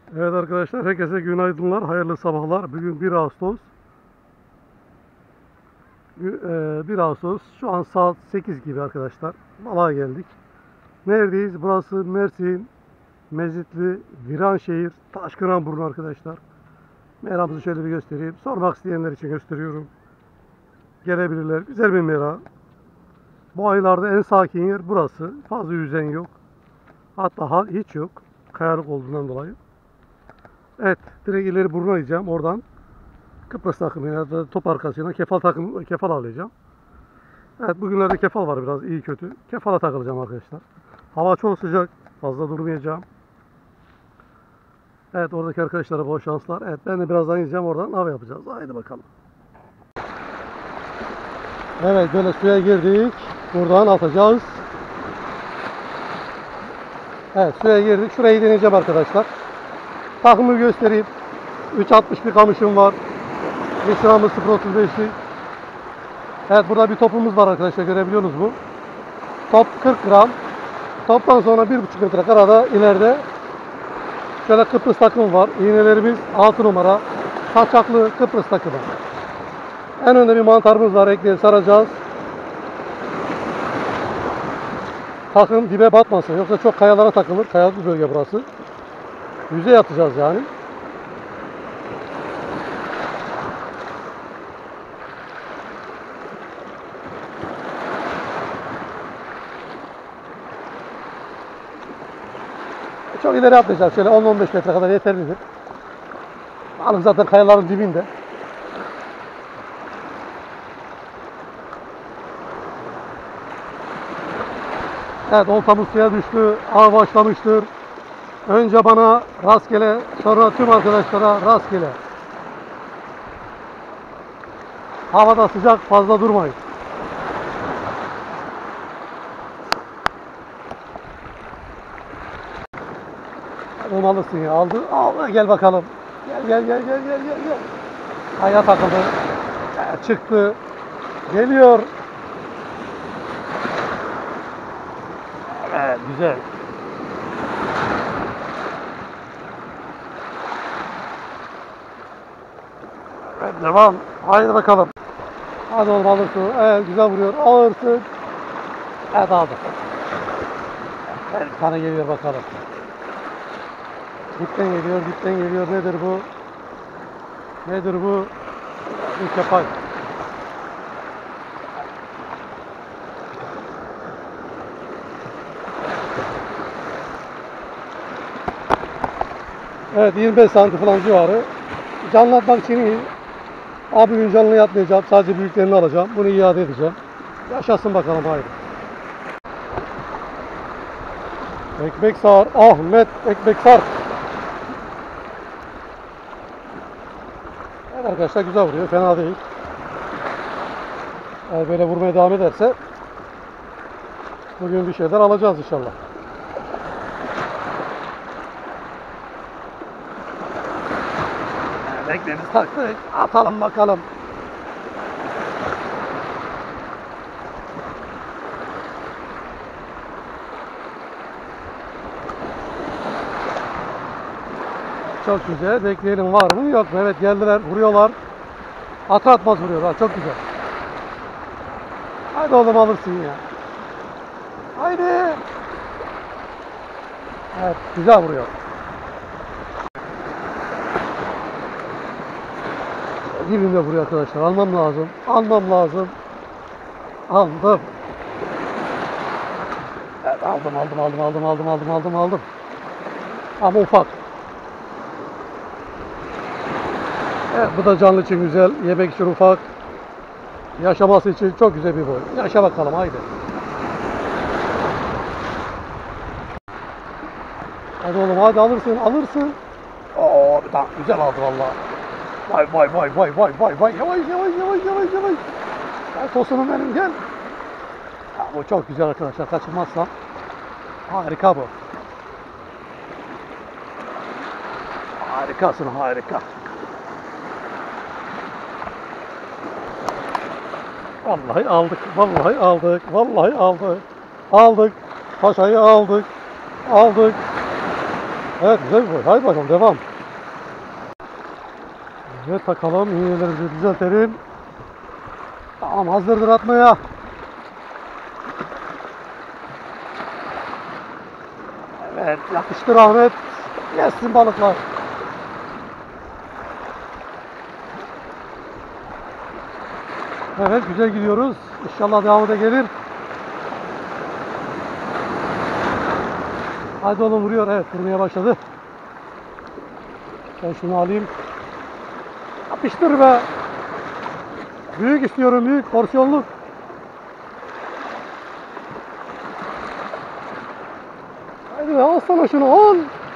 Evet arkadaşlar, herkese günaydınlar, hayırlı sabahlar. Bugün 1 Ağustos. 1 Ağustos, şu an saat 8 gibi arkadaşlar. Balığa geldik. Neredeyiz? Burası Mersin, Mezitli, Viranşehir, Taşkıranburnu arkadaşlar. Meramızı şöyle bir göstereyim. Sormak isteyenler için gösteriyorum. Gelebilirler. Güzel bir mera. Bu aylarda en sakin yer burası. Fazla yüzen yok. Hatta hiç yok. Kayalık olduğundan dolayı. Evet, direkt ileri burnu ayacağım oradan. Kıbrıs takımı ya da top arkasıyla kefal alacağım. Evet, bugünlerde kefal var, biraz iyi kötü. Kefala takılacağım arkadaşlar. Hava çok sıcak. Fazla durmayacağım. Evet, oradaki arkadaşlara bol şanslar. Evet, ben de birazdan gideceğim, oradan av yapacağız. Haydi bakalım. Evet, böyle suya girdik. Buradan atacağız. Evet, suya girdik. Şurayı deneyeceğim arkadaşlar. Takımı göstereyim. 3.60 bir kamışım var. Michelin 0.35'lik. Evet, burada bir topumuz var arkadaşlar, görebiliyorsunuz mu? Top 40 gram. Toptan sonra 1,5 metre karada ileride şöyle Kıbrıs takımı var. İğnelerimiz 6 numara. Saçaklı Kıbrıs takımı. En önde bir mantarımız var. Ekleyi saracağız. Takım dibe batmasın. Yoksa çok kayalara takılır. Kayalık bir bölge burası. Yüzeye atacağız yani. Çok ileri atlayacağız. Şöyle 10-15 metre kadar yeterlidir. Balık zaten kayaların dibinde. Evet, oltamız suya düştü. Av başlamıştır. Önce bana rastgele, sonra tüm arkadaşlara rastgele. Havada sıcak, fazla durmayın. Onu alırsın ya. Aldı. Al, gel bakalım. Gel. Aya takıldı. Çıktı. Geliyor. Evet, güzel. Evet, devam. Haydi bakalım. Hadi oğlum, alırsın. Evet, güzel vuruyor. Alırsın. Evet, aldı. Evet, bir tane geliyor bakalım. Dipten geliyor. Nedir bu? Bir kepak. Evet, 25 santim falan civarı. Canlı atmak için iyi. Abi, bugün canlı yapmayacağım. Sadece büyüklerini alacağım. Bunu iade edeceğim. Yaşasın bakalım, haydi. Ekmek sar. Ahmet ekmek sar. Evet arkadaşlar, güzel vuruyor. Fena değil. Eğer böyle vurmaya devam ederse bugün bir şeyler alacağız inşallah. Ekmeğimizi taktık. Atalım bakalım. Çok güzel. Bekleyelim, var mı yok mu? Evet, geldiler. Vuruyorlar. Atı atmaz vuruyorlar. Çok güzel. Haydi oğlum, alırsın ya. Haydi. Evet, güzel vuruyor. Dibimde vuruyor arkadaşlar. Almam lazım. Aldım. Evet, aldım. Ama ufak. Evet, bu da canlı için güzel. Yemek için ufak. Yaşaması için çok güzel bir boy. Yaşa bakalım, haydi. Hadi oğlum, hadi, alırsın. Oo, bir tane güzel aldı valla. Vay. Yavaş. Gel tosunum benim, gel. Ya, bu çok güzel arkadaşlar. Kaçırmazsam. Harika bu. Harikasın, harika. Vallahi aldık. Paşayı aldık. Evet, güzel bir boy. Haydi bakalım, devam. Evet, takalım. İğnelerimizi düzeltelim. Tamam, hazırdır atmaya. Evet, yapıştır Ahmet. Yesin balıklar. Evet, güzel gidiyoruz. İnşallah devamı da gelir. Hadi oğlum, vuruyor. Evet, vurmaya başladı. Ben şunu alayım. Yapıştır be. Büyük istiyorum, büyük. Porsiyonluk. Hadi be, al sana şunu, al.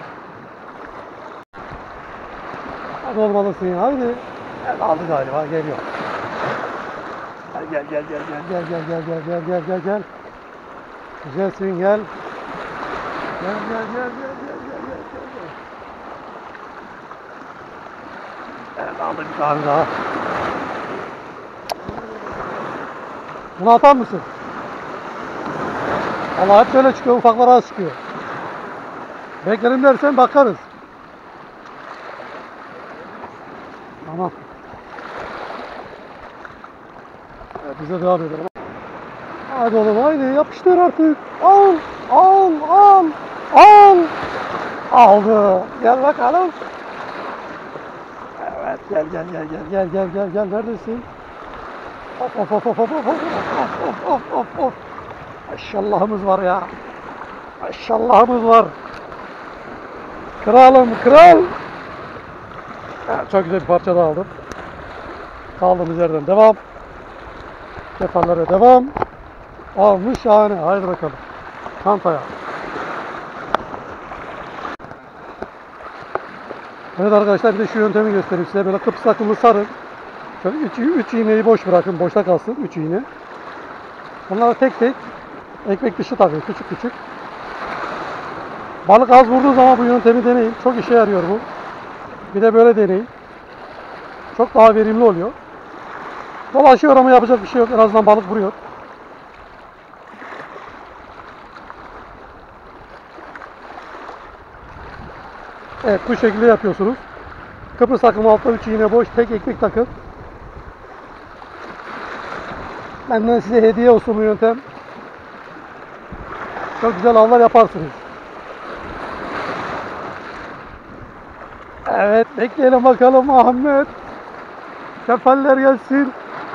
Hadi olmalısın ya, hadi. Evet, aldı galiba, geliyor. Gel gel gel gel gel gel gel gel gel gel gel. Güzelsin, gel. Gel gel gel gel gel gel gel gel. Evet, aldı bir tane daha. Bunu atar mısın? Allah hep böyle çıkıyor, ufaklar az çıkıyor. Beklerim dersen bakarız. Tamam. Evet, bize devam edelim. Hadi oğlum, haydi yapıştır artık. Al, al, al, al. Aldı. Gel bakalım. Evet, gel gel gel gel gel gel gel gel. Neredesin? Of of of of of of of of of of of. Maşallahımız var ya. Maşallahımız var. Kralım, kral. Evet, çok güzel bir parça da aldım. Kaldığımız yerden devam. Kefallere devam. Almış, şahane. Haydi bakalım. Çantaya. Evet arkadaşlar, bir de şu yöntemi göstereyim size. Böyle kıpsı takımı sarın. Şöyle 3 iğneyi boş bırakın. Boşta kalsın 3 iğne. Onları tek tek ekmek dışı takın. Küçük küçük. Balık az vurduğu zaman bu yöntemi deneyin. Çok işe yarıyor bu. Bir de böyle deneyin. Çok daha verimli oluyor. Dolaşıyor ama yapacak bir şey yok. En azından balık vuruyor. Evet, bu şekilde yapıyorsunuz. Kıbrıs takımı altta 3 iğne boş. Tek ekmek takın. Benden size hediye olsun bu yöntem. Çok güzel avlar yaparsınız. Evet, bekleyelim bakalım Ahmet. Kefaller gelsin.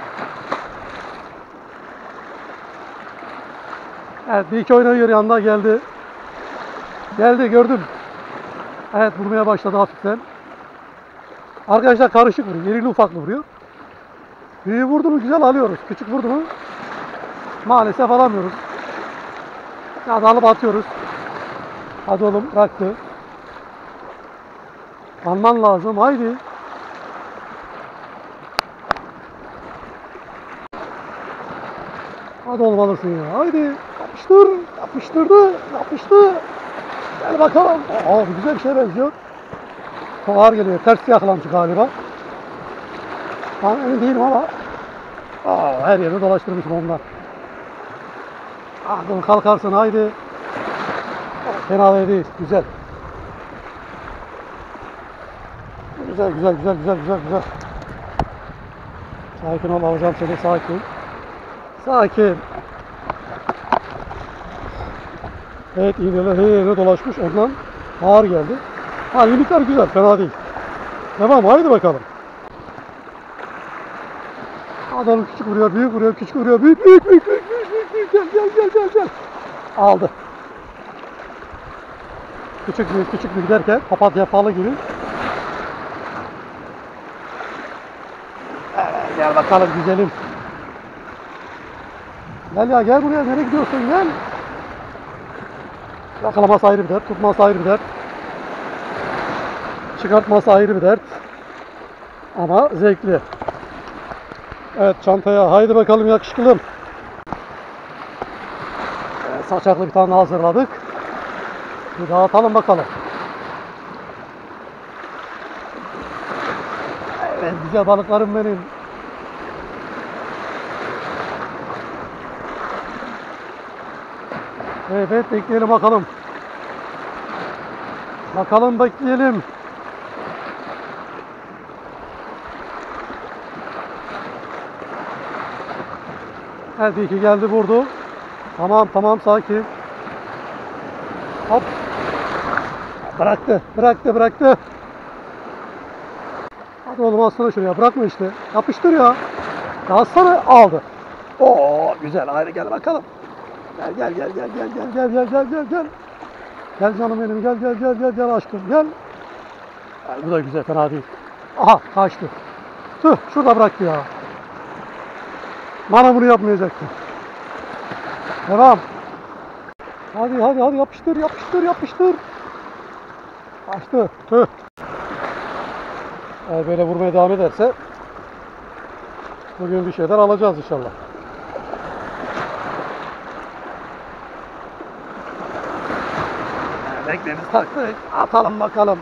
Evet, bir iki oynayıyor, yanında geldi. Geldi, gördüm. Evet, vurmaya başladı hafiften. Arkadaşlar karışık vuruyor. Yerili ufaklı vuruyor. Büyüğü vurdu mu güzel alıyoruz. Küçük vurdu mu maalesef alamıyoruz. Ya da alıp atıyoruz. Hadi oğlum, bıraktı. Alman lazım, haydi. Hadi oğlum, alırsın ya, haydi. Yapıştır, yapıştırdı, yapıştı. Gel bakalım. Aa, güzel bir şeye benziyor. Çok ağır geliyor. Ters yakalamış galiba. Ben emin değilim ama. Aa, her yerde dolaştırmışım ondan. Ah, kalkarsın, haydi. Fena değil, güzel. Güzel, güzel, güzel, güzel, güzel, güzel. Sakin ol, alacağım seni, sakin. Sakin. Evet, iğneler her yere dolaşmış, ondan ağır geldi. Ha, limitler güzel, fena değil. Tamam, haydi bakalım. Adam küçük vuruyor, büyük vuruyor, küçük vuruyor, büyük, büyük, büyük, büyük, büyük, büyük, büyük, gel, gel, gel, gel, gel. Aldı. Küçük büyük, küçük büyük derken papatya falı gibi. Evet, gel bakalım güzelim. Gel ya, gel buraya, nereye gidiyorsun, gel. Yakalaması ayrı bir dert, tutması ayrı bir dert. Çıkartması ayrı bir dert. Ama zevkli. Evet, çantaya haydi bakalım yakışıklım. Evet, saçaklı bir tane hazırladık. Bir dağıtalım bakalım. Evet, güzel balıklarım benim. Evet, bekleyelim bakalım. Bakalım, bekleyelim. Evet, iyi ki geldi, vurdu. Tamam tamam, sakin. Hop. Bıraktı. Bıraktı. Bıraktı. Hadi oğlum, alsana şuraya. Bırakma işte. Yapıştır ya. Alsana. Aldı. Oo, güzel. Haydi gel bakalım. Gel. Gel. Gel canım benim. Gel aşkım. Gel. Bu da güzel. Fena değil. Aha, kaçtı. Tüh, şurada bıraktı ya. Bana bunu yapmayacaktı. Devam. Hadi yapıştır. Kaçtı. Tüh. Eğer böyle vurmaya devam ederse bugün bir şeyler alacağız inşallah. Bekleriz, taktık. Atalım bakalım.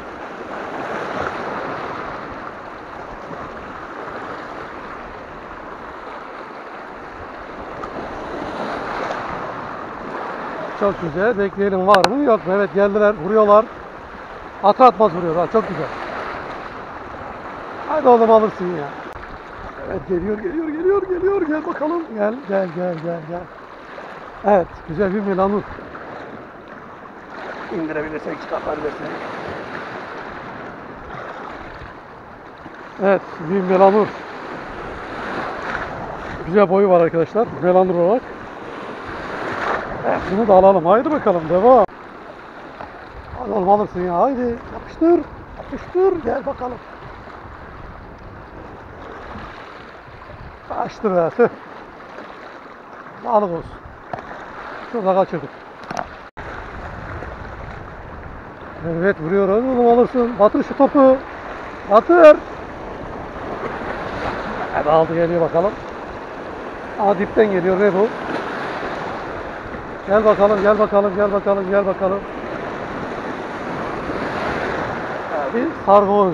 Çok güzel. Bekleyelim, var mı yok mu? Evet, geldiler, vuruyorlar. Atı atmaz vuruyorlar. Çok güzel. Hadi oğlum, alırsın ya. Evet, geliyor. Gel bakalım. Gel. Evet, güzel bir melanur. İndirebilirsek, çıkartabilirsek. Evet, bir melanur. Güzel boyu var arkadaşlar, melanur olarak. Evet, bunu da alalım. Haydi bakalım, devam. Hadi oğlum, alırsın ya. Haydi, yapıştır. Gel bakalım. Kaçtı be. Tüh. Sağlık olsun. Şurada kaçırdık. Evet, vuruyoruz. Oğlum, alırsın. Batır şu topu. Batır. Hadi, aldı, geliyor bakalım. Aa, dipten geliyor. Ne bu? Gel bakalım. Hadi, sargoz.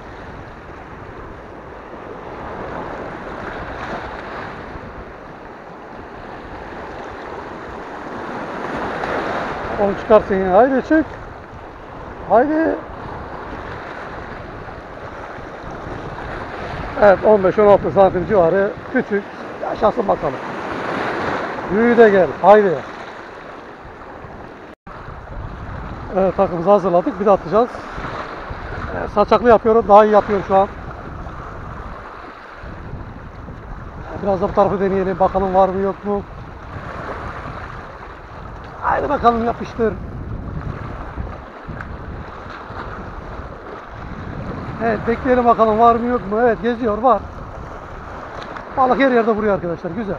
Onu çıkarsın ya. Haydi çık. Haydi. Evet, 15-16 santim civarı. Küçük. Yaşasın bakalım. Büyüğü de gel. Haydi. Evet, takımımızı hazırladık. Bir de atacağız. Saçaklı yapıyorum. Daha iyi yapıyorum şu an. Biraz da bu tarafı deneyelim. Bakalım var mı yok mu. Haydi bakalım, yapıştır. Evet, bekleyelim bakalım var mı yok mu. Evet, geziyor, var. Balık her yerde vuruyor arkadaşlar. Güzel.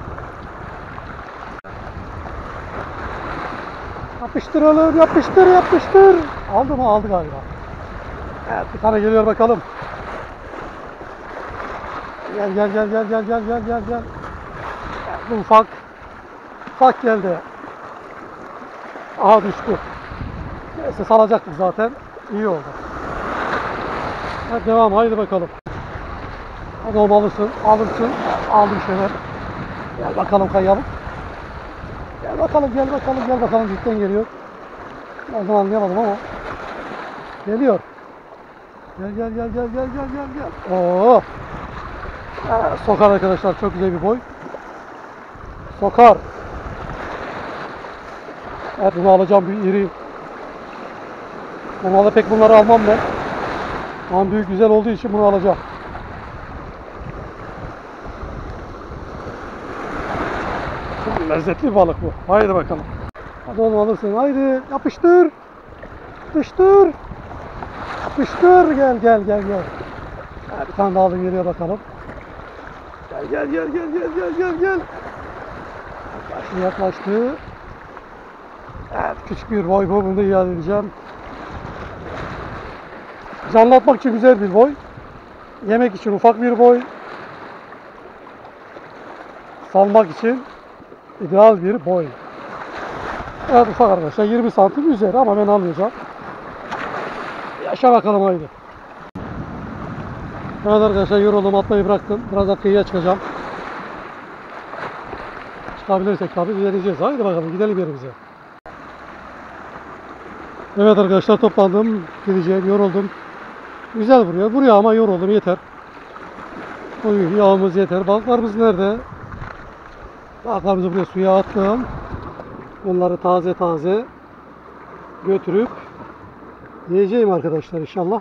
Yapıştır oğlum, yapıştır. Aldı mı? Aldı galiba. Evet, bir tane geliyor bakalım. Gel. Evet, bu ufak. Ufak geldi. Aha, düştü. Neyse, salacaktık zaten. İyi oldu. Evet, devam. Haydi bakalım. Hadi oğlum, alırsın. Aldım şeyler. Gel bakalım, kayalım. Gel bakalım. Cidden geliyor. O zaman anlayamadım ama. Geliyor. Gel. Oo. Sokar arkadaşlar. Çok güzel bir boy. Sokar. Evet, bunu alacağım, bir iri. Normalde pek bunları almam ben. Ama büyük, güzel olduğu için bunu alacağım. Çok lezzetli bir balık bu. Haydi bakalım. Hadi oğlum, alırsın. Haydi, yapıştır. Gel. Bir tane daha aldım, geliyor bakalım. Gel. Yaklaştı. Evet, küçük bir boy bu. Bunu da iade edeceğim. Canlı atmak için güzel bir boy. Yemek için ufak bir boy. Salmak için ideal bir boy. Evet, ufak arkadaşlar. 20 santim üzeri ama ben almayacağım. Yaşa bakalım, haydi. Evet arkadaşlar, yoruldum, atmayı bıraktım. Birazdan kıyıya çıkacağım. Çıkabilirsek tabii deneyeceğiz. Haydi bakalım, gidelim yerimize. Evet arkadaşlar, toplandım. Gideceğim, yoruldum. Güzel vuruyor. Vuruyor ama yoruldum, yeter. Bugünkü yağımız yeter. Balıklarımız nerede? Balıklarımızı buraya suya attım. Onları taze taze götürüp yiyeceğim arkadaşlar inşallah.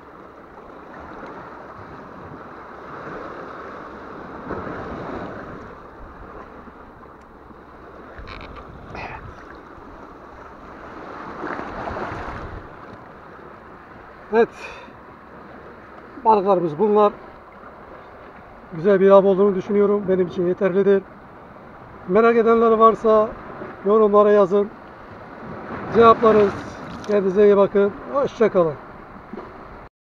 Evet. Balıklarımız bunlar. Güzel bir av olduğunu düşünüyorum. Benim için yeterlidir. Merak edenler varsa yorumlara yazın. Cevaplarız. Kendinize iyi bakın. Hoşça kalın.